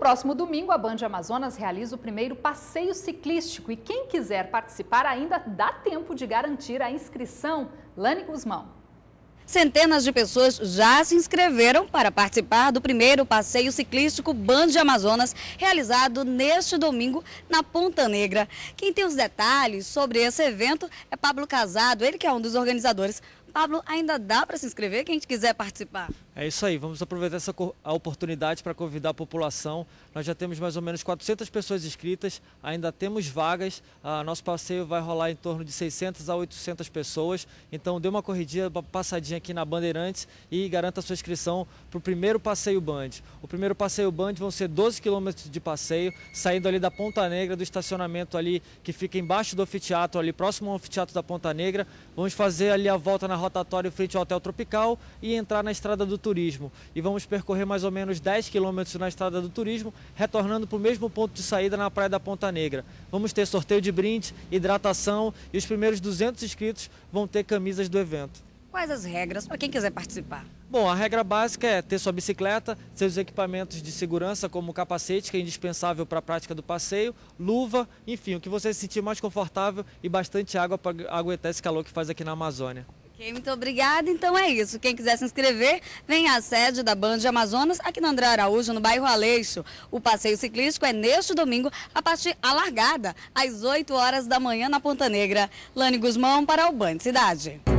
próximo domingo, a Band Amazonas realiza o primeiro passeio ciclístico e quem quiser participar ainda dá tempo de garantir a inscrição. Lani Guzmão. Centenas de pessoas já se inscreveram para participar do primeiro passeio ciclístico Band Amazonas, realizado neste domingo na Ponta Negra. Quem tem os detalhes sobre esse evento é Pablo Casado, ele que é um dos organizadores. Pablo, ainda dá para se inscrever quem quiser participar? É isso aí, vamos aproveitar a oportunidade para convidar a população. Nós já temos mais ou menos 400 pessoas inscritas, ainda temos vagas. Nosso passeio vai rolar em torno de 600 a 800 pessoas. Então dê uma corridinha, uma passadinha aqui na Bandeirantes e garanta a sua inscrição para o primeiro passeio Band. O primeiro passeio Band vão ser 12 quilômetros de passeio, saindo ali da Ponta Negra, do estacionamento ali que fica embaixo do anfiteatro, ali próximo ao anfiteatro da Ponta Negra. Vamos fazer ali a volta na rotatória em frente ao Hotel Tropical e entrar na Estrada do Turismo. E vamos percorrer mais ou menos 10 quilômetros na Estrada do Turismo, retornando para o mesmo ponto de saída na Praia da Ponta Negra. Vamos ter sorteio de brinde, hidratação e os primeiros 200 inscritos vão ter camisas do evento. Quais as regras para quem quiser participar? Bom, a regra básica é ter sua bicicleta, seus equipamentos de segurança como o capacete, que é indispensável para a prática do passeio, luva, enfim, o que você se sentir mais confortável e bastante água para aguentar esse calor que faz aqui na Amazônia. Ok, muito obrigada. Então é isso. Quem quiser se inscrever, vem à sede da Band Amazonas, aqui no André Araújo, no bairro Aleixo. O passeio ciclístico é neste domingo, a partir da largada, às 8 horas da manhã na Ponta Negra. Lani Guzmão para o Band Cidade.